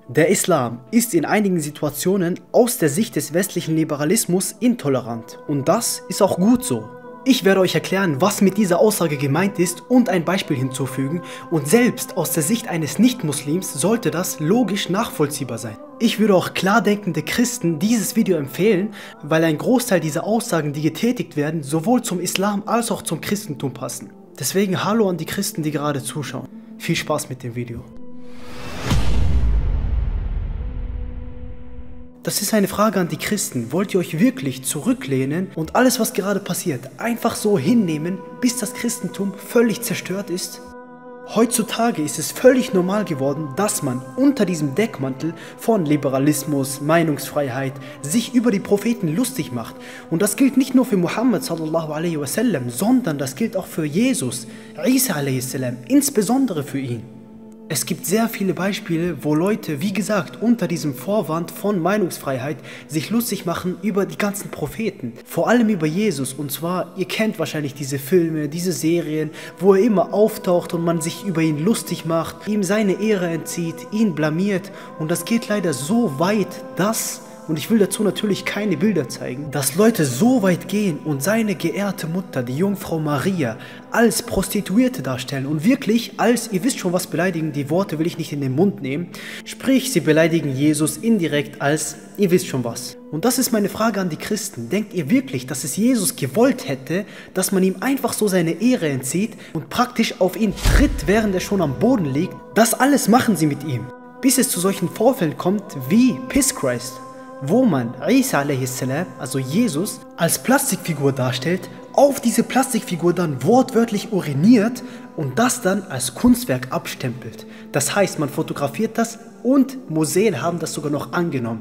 Der Islam ist in einigen Situationen aus der Sicht des westlichen Liberalismus intolerant und das ist auch gut so. Ich werde euch erklären, was mit dieser Aussage gemeint ist und ein Beispiel hinzufügen und selbst aus der Sicht eines Nicht-Muslims sollte das logisch nachvollziehbar sein. Ich würde auch klar denkende Christen dieses Video empfehlen, weil ein Großteil dieser Aussagen, die getätigt werden, sowohl zum Islam als auch zum Christentum passen. Deswegen hallo an die Christen, die gerade zuschauen. Viel Spaß mit dem Video. Das ist eine Frage an die Christen. Wollt ihr euch wirklich zurücklehnen und alles, was gerade passiert, einfach so hinnehmen, bis das Christentum völlig zerstört ist? Heutzutage ist es völlig normal geworden, dass man unter diesem Deckmantel von Liberalismus, Meinungsfreiheit sich über die Propheten lustig macht. Und das gilt nicht nur für Muhammad sallallahu alaihi wasallam, sondern das gilt auch für Jesus, Isa alaihi salam, insbesondere für ihn. Es gibt sehr viele Beispiele, wo Leute, wie gesagt, unter diesem Vorwand von Meinungsfreiheit sich lustig machen über die ganzen Propheten. Vor allem über Jesus. Und zwar, ihr kennt wahrscheinlich diese Filme, diese Serien, wo er immer auftaucht und man sich über ihn lustig macht, ihm seine Ehre entzieht, ihn blamiert. Und das geht leider so weit, dass... Und ich will dazu natürlich keine Bilder zeigen, dass Leute so weit gehen und seine geehrte Mutter, die Jungfrau Maria, als Prostituierte darstellen und wirklich als, ihr wisst schon was beleidigen, die Worte will ich nicht in den Mund nehmen, sprich sie beleidigen Jesus indirekt als, ihr wisst schon was. Und das ist meine Frage an die Christen, denkt ihr wirklich, dass es Jesus gewollt hätte, dass man ihm einfach so seine Ehre entzieht und praktisch auf ihn tritt, während er schon am Boden liegt? Das alles machen sie mit ihm, bis es zu solchen Vorfällen kommt wie Piss Christ, wo man Isa a.s., also Jesus, als Plastikfigur darstellt, auf diese Plastikfigur dann wortwörtlich uriniert und das dann als Kunstwerk abstempelt. Das heißt, man fotografiert das und Museen haben das sogar noch angenommen.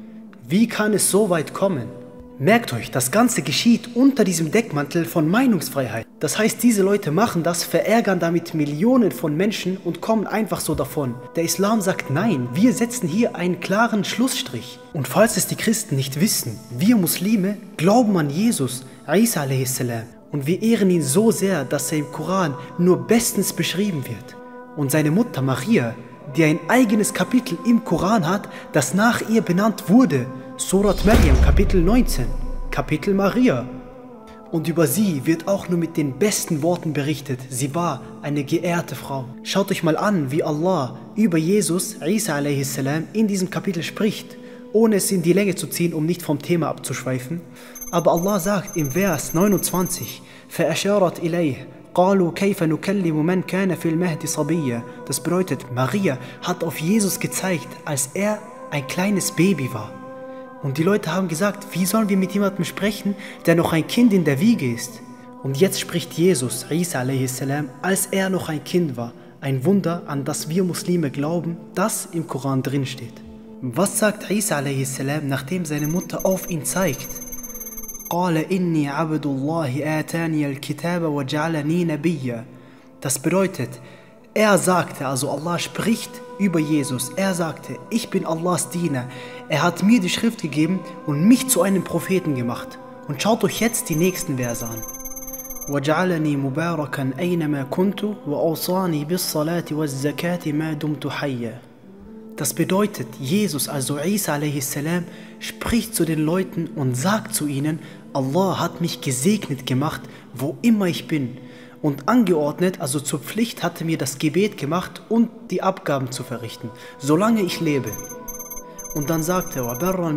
Wie kann es so weit kommen? Merkt euch, das Ganze geschieht unter diesem Deckmantel von Meinungsfreiheit. Das heißt, diese Leute machen das, verärgern damit Millionen von Menschen und kommen einfach so davon. Der Islam sagt nein, wir setzen hier einen klaren Schlussstrich. Und falls es die Christen nicht wissen, wir Muslime glauben an Jesus, Isa a.s. und wir ehren ihn so sehr, dass er im Koran nur bestens beschrieben wird. Und seine Mutter Maria, die ein eigenes Kapitel im Koran hat, das nach ihr benannt wurde, Surat Maryam, Kapitel 19, Kapitel Maria. Und über sie wird auch nur mit den besten Worten berichtet. Sie war eine geehrte Frau. Schaut euch mal an, wie Allah über Jesus, Isa a.s. in diesem Kapitel spricht, ohne es in die Länge zu ziehen, um nicht vom Thema abzuschweifen. Aber Allah sagt im Vers 29, فَأَشَارَتْ إِلَيْهِ قَالُوا كَيْفَ نُكَلِّمُ مَنْ كَانَ فِي الْمَهْدِ صَبِيًّا. Das bedeutet, Maria hat auf Jesus gezeigt, als er ein kleines Baby war. Und die Leute haben gesagt, wie sollen wir mit jemandem sprechen, der noch ein Kind in der Wiege ist? Und jetzt spricht Jesus, Isa a.s., als er noch ein Kind war. Ein Wunder, an das wir Muslime glauben, das im Koran drin steht. Was sagt Isa a.s., nachdem seine Mutter auf ihn zeigt? قَالَ إِنِّي عَبْدُ اللَّهِ آتَانِيَ الْكِتَابَ وَجَعَلَنِي نَبِيًّا. Das bedeutet, er sagte, also Allah spricht über Jesus, er sagte, ich bin Allahs Diener, er hat mir die Schrift gegeben und mich zu einem Propheten gemacht. Und schaut euch jetzt die nächsten Verse an. وَجَعَلَنِي مُبَارَكًا أَيْنَمَا كُنْتُ وَأَوْصَانِي بِالصَّلَاةِ وَالزَّكَاةِ مَا دُمْتُ حَيًّا. Das bedeutet, Jesus, also Isa a.s., spricht zu den Leuten und sagt zu ihnen, Allah hat mich gesegnet gemacht, wo immer ich bin. Und angeordnet, also zur Pflicht, hatte mir das Gebet gemacht und die Abgaben zu verrichten, solange ich lebe. Und dann sagte er,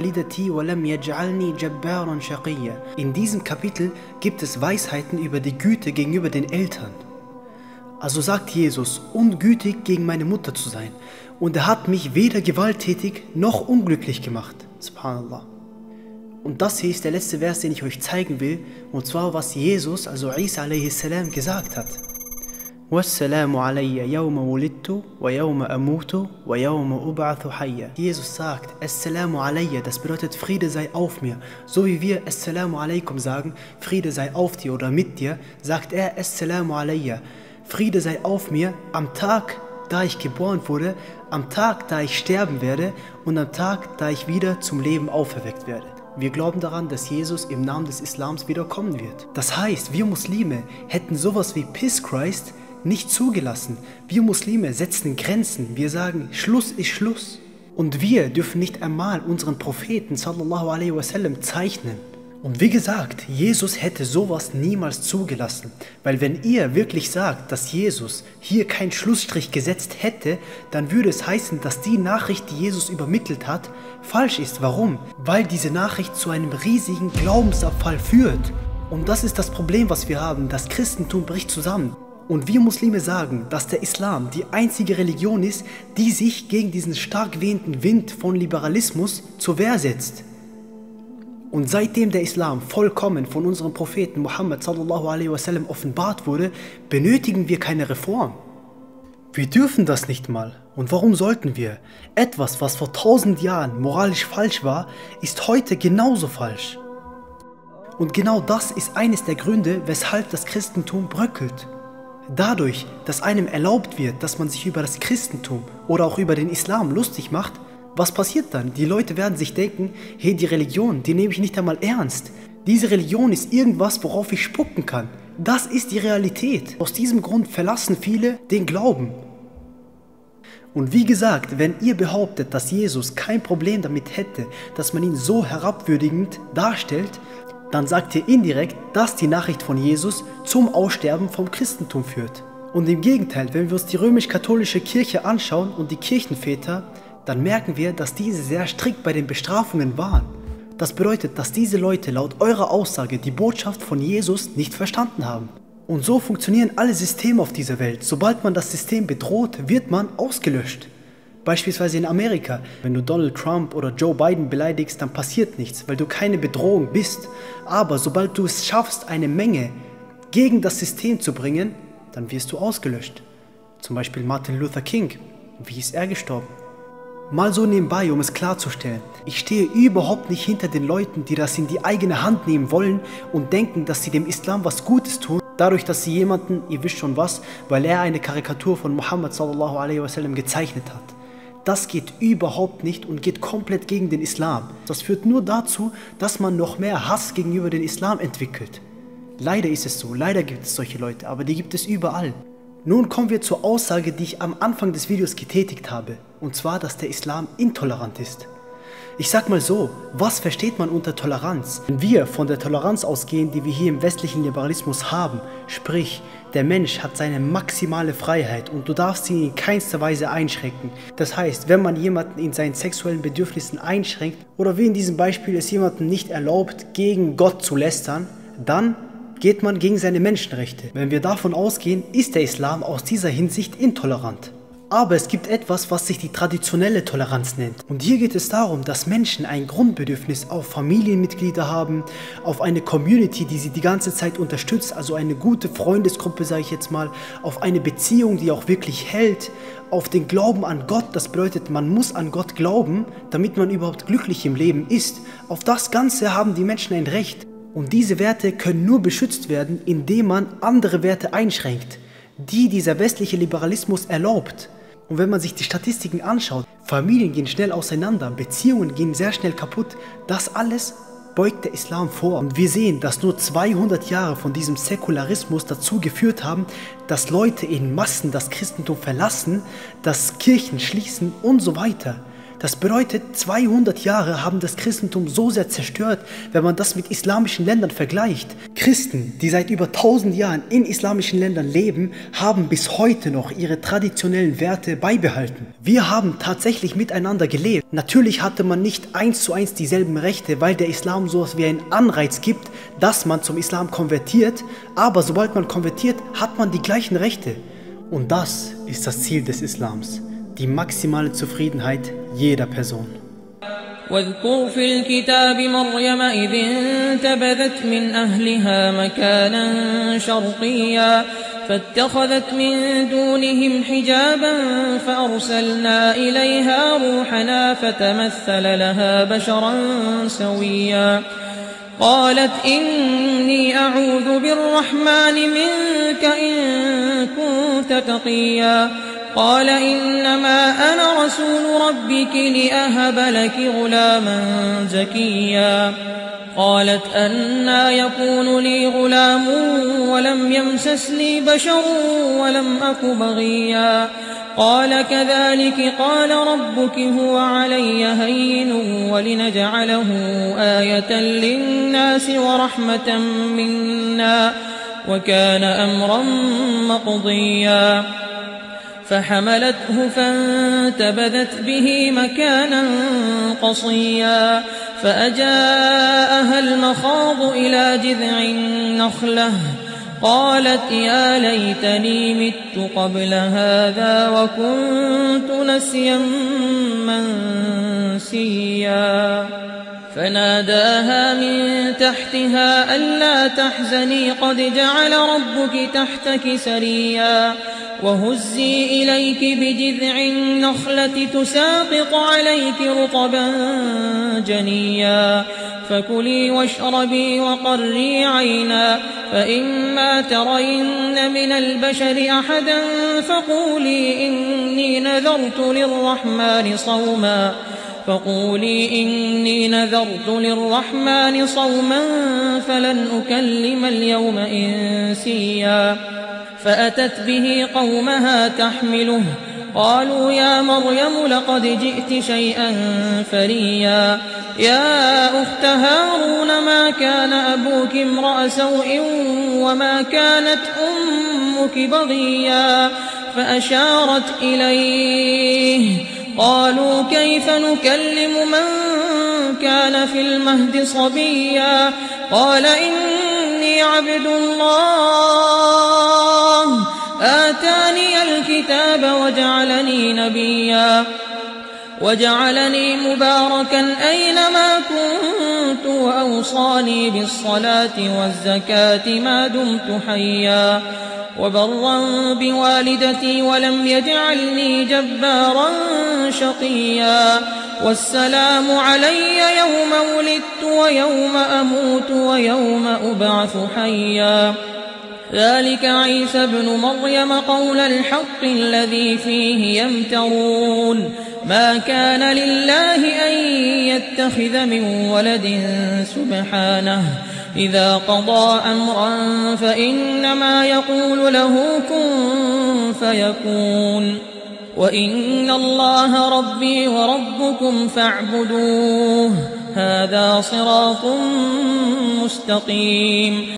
in diesem Kapitel gibt es Weisheiten über die Güte gegenüber den Eltern. Also sagt Jesus, ungütig gegen meine Mutter zu sein. Und er hat mich weder gewalttätig noch unglücklich gemacht. Subhanallah. Und das hier ist der letzte Vers, den ich euch zeigen will, und zwar was Jesus, also Isa a.s. gesagt hat. وَالسَّلَامُ عَلَيَّ يَوْمَ وُلِدْتُ وَيَوْمَ أَمُوتُ وَيَوْمَ أُبْعَثُ حَيًّا. Jesus sagt, Assalamu alayya, das bedeutet Friede sei auf mir. So wie wir Assalamu alaikum sagen, Friede sei auf dir oder mit dir, sagt er Assalamu alayya, Friede sei auf mir am Tag, da ich geboren wurde, am Tag, da ich sterben werde und am Tag, da ich wieder zum Leben auferweckt werde. Wir glauben daran, dass Jesus im Namen des Islams wiederkommen wird. Das heißt, wir Muslime hätten sowas wie Piss Christ nicht zugelassen. Wir Muslime setzen Grenzen. Wir sagen, Schluss ist Schluss. Und wir dürfen nicht einmal unseren Propheten sallallahu alaihi wasallam zeichnen. Und wie gesagt, Jesus hätte sowas niemals zugelassen. Weil wenn ihr wirklich sagt, dass Jesus hier keinen Schlussstrich gesetzt hätte, dann würde es heißen, dass die Nachricht, die Jesus übermittelt hat, falsch ist. Warum? Weil diese Nachricht zu einem riesigen Glaubensabfall führt. Und das ist das Problem, was wir haben. Das Christentum bricht zusammen. Und wir Muslime sagen, dass der Islam die einzige Religion ist, die sich gegen diesen stark wehenden Wind von Liberalismus zur Wehr setzt. Und seitdem der Islam vollkommen von unserem Propheten Muhammad sallallahu alaihi wasallam offenbart wurde, benötigen wir keine Reform. Wir dürfen das nicht mal. Und warum sollten wir? Etwas, was vor 1000 Jahren moralisch falsch war, ist heute genauso falsch. Und genau das ist eines der Gründe, weshalb das Christentum bröckelt. Dadurch, dass einem erlaubt wird, dass man sich über das Christentum oder auch über den Islam lustig macht, was passiert dann? Die Leute werden sich denken, hey, die Religion, die nehme ich nicht einmal ernst. Diese Religion ist irgendwas, worauf ich spucken kann. Das ist die Realität. Aus diesem Grund verlassen viele den Glauben. Und wie gesagt, wenn ihr behauptet, dass Jesus kein Problem damit hätte, dass man ihn so herabwürdigend darstellt, dann sagt ihr indirekt, dass die Nachricht von Jesus zum Aussterben vom Christentum führt. Und im Gegenteil, wenn wir uns die römisch-katholische Kirche anschauen und die Kirchenväter, dann merken wir, dass diese sehr strikt bei den Bestrafungen waren. Das bedeutet, dass diese Leute laut eurer Aussage die Botschaft von Jesus nicht verstanden haben. Und so funktionieren alle Systeme auf dieser Welt. Sobald man das System bedroht, wird man ausgelöscht. Beispielsweise in Amerika, wenn du Donald Trump oder Joe Biden beleidigst, dann passiert nichts, weil du keine Bedrohung bist. Aber sobald du es schaffst, eine Menge gegen das System zu bringen, dann wirst du ausgelöscht. Zum Beispiel Martin Luther King. Wie ist er gestorben? Mal so nebenbei, um es klarzustellen. Ich stehe überhaupt nicht hinter den Leuten, die das in die eigene Hand nehmen wollen und denken, dass sie dem Islam was Gutes tun, dadurch, dass sie jemanden, ihr wisst schon was, weil er eine Karikatur von Muhammad sallallahu alaihi wasallam gezeichnet hat. Das geht überhaupt nicht und geht komplett gegen den Islam. Das führt nur dazu, dass man noch mehr Hass gegenüber dem Islam entwickelt. Leider ist es so, leider gibt es solche Leute, aber die gibt es überall. Nun kommen wir zur Aussage, die ich am Anfang des Videos getätigt habe, und zwar, dass der Islam intolerant ist. Ich sag mal so, was versteht man unter Toleranz? Wenn wir von der Toleranz ausgehen, die wir hier im westlichen Liberalismus haben, sprich, der Mensch hat seine maximale Freiheit und du darfst ihn in keinster Weise einschränken. Das heißt, wenn man jemanden in seinen sexuellen Bedürfnissen einschränkt oder wie in diesem Beispiel es jemandem nicht erlaubt, gegen Gott zu lästern, dann geht man gegen seine Menschenrechte. Wenn wir davon ausgehen, ist der Islam aus dieser Hinsicht intolerant. Aber es gibt etwas, was sich die traditionelle Toleranz nennt. Und hier geht es darum, dass Menschen ein Grundbedürfnis auf Familienmitglieder haben, auf eine Community, die sie die ganze Zeit unterstützt, also eine gute Freundesgruppe, sage ich jetzt mal, auf eine Beziehung, die auch wirklich hält, auf den Glauben an Gott. Das bedeutet, man muss an Gott glauben, damit man überhaupt glücklich im Leben ist. Auf das Ganze haben die Menschen ein Recht. Und diese Werte können nur beschützt werden, indem man andere Werte einschränkt, die dieser westliche Liberalismus erlaubt. Und wenn man sich die Statistiken anschaut, Familien gehen schnell auseinander, Beziehungen gehen sehr schnell kaputt, das alles beugt der Islam vor. Und wir sehen, dass nur 200 Jahre von diesem Säkularismus dazu geführt haben, dass Leute in Massen das Christentum verlassen, dass Kirchen schließen und so weiter. Das bedeutet, 200 Jahre haben das Christentum so sehr zerstört, wenn man das mit islamischen Ländern vergleicht. Christen, die seit über 1000 Jahren in islamischen Ländern leben, haben bis heute noch ihre traditionellen Werte beibehalten. Wir haben tatsächlich miteinander gelebt. Natürlich hatte man nicht 1:1 dieselben Rechte, weil der Islam sowas wie einen Anreiz gibt, dass man zum Islam konvertiert, aber sobald man konvertiert, hat man die gleichen Rechte. Und das ist das Ziel des Islams. Die maximale Zufriedenheit jeder Person. واذكر في الكتاب مريم إذ انتبذت من أهلها مكانا شرقيا فاتخذت من دونهم حجابا فأرسلنا إليها روحنا فتمثل لها بشرا سويا قالت إني أعوذ بالرحمن منك إن كنت تقيا قال إنما أنا رسول ربك لأهب لك غلاما زكيا قالت أنى يكون لي غلام ولم يمسسني بشر ولم أك بغيا قال كذلك قال ربك هو علي هين ولنجعله آية للناس ورحمة منا وكان أمرا مقضيا فحملته فانتبذت به مكانا قصيا فأجاءها المخاض إلى جذع النخلة قالت يا ليتني مت قبل هذا وكنت نسيا منسيا فناداها من تحتها ألا تحزني قد جعل ربك تحتك سريا وهزي إليك بجذع النخلة تساقط عليك رطبا جنيا فكلي واشربي وقري عينا فإما ترين من البشر أحدا فقولي إني نذرت للرحمن صوما فلن أكلم اليوم إنسيا فأتت به قومها تحمله قالوا يا مريم لقد جئت شيئا فريا يا أخت هارون ما كان أبوك امرأ سوء وما كانت أمك بغيا فأشارت إليه قالوا كيف نكلم من كان في المهد صبيا قال إني عبد الله آتاني الكتاب وجعلني نبيا وجعلني مباركا أينما كنت وأوصاني بالصلاة والزكاة ما دمت حيا وبرا بوالدتي ولم يجعلني جبارا شقيا والسلام علي يوم ولدت ويوم أموت ويوم أبعث حيا ذلك عيسى ابن مريم قول الحق الذي فيه يمترون ما كان لله أن يتخذ من ولد سبحانه إذا قضى أمرا فإنما يقول له كن فيكون وإن الله ربي وربكم فاعبدوه هذا صراط مستقيم